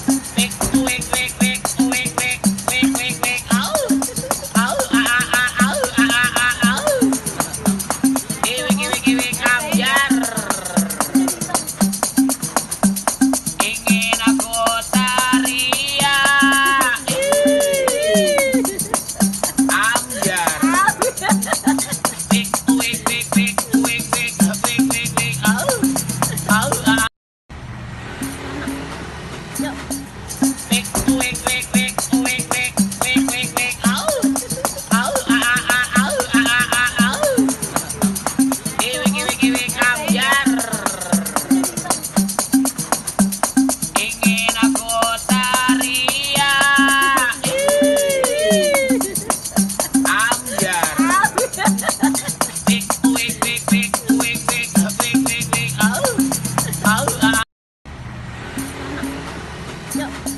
Wik, wik, wik, wik, wik, wik, wik, wik, wik. Au. Au, au, au. Iwik, iwik, iwik, ambyar. Ingin aku teriak. Ambyar. Wik, wik, wik, wik, wik, wik, wik, wik, wik. Au. Au, Yuk. Wik, wik, wik, wik, wik, wik, wik, wik, wik. Au. Au, au, au. Iwik, iwik, iwik, ambyar. Ingin aku teriak. Ambyar. Wik, wik, wik, wik, wik, wik, wik, wik, wik. Au. Au, Yuk.